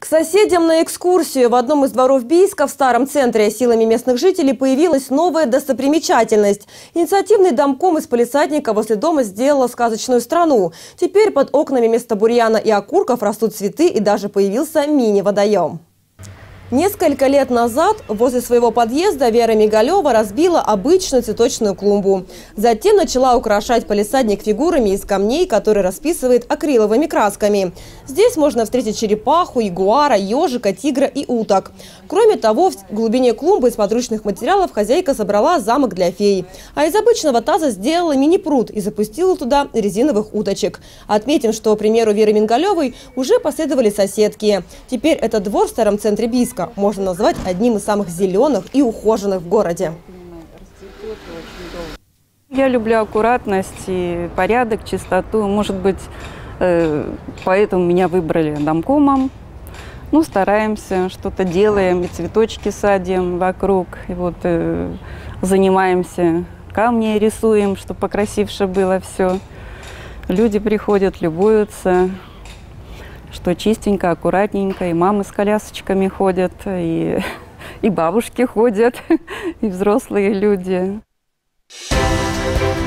К соседям на экскурсию в одном из дворов Бийска в старом центре силами местных жителей появилась новая достопримечательность. Инициативный домком из палисадника возле дома сделала сказочную страну. Теперь под окнами вместо бурьяна и окурков растут цветы и даже появился мини-водоем. Несколько лет назад возле своего подъезда Вера Мигалева разбила обычную цветочную клумбу. Затем начала украшать палисадник фигурами из камней, которые расписывает акриловыми красками. Здесь можно встретить черепаху, ягуара, ежика, тигра и уток. Кроме того, в глубине клумбы из подручных материалов хозяйка собрала замок для фей. А из обычного таза сделала мини-пруд и запустила туда резиновых уточек. Отметим, что, к примеру Веры Мингалевой уже последовали соседки. Теперь этот двор в старом центре Бийска можно назвать одним из самых зеленых и ухоженных в городе. Я люблю аккуратность и порядок, чистоту. Может быть, поэтому меня выбрали домкомом. Ну, стараемся, что-то делаем, и цветочки садим вокруг, и вот занимаемся, камни рисуем, чтобы покрасивше было все. Люди приходят, любуются, что чистенько, аккуратненько, и мамы с колясочками ходят, и бабушки ходят, и взрослые люди.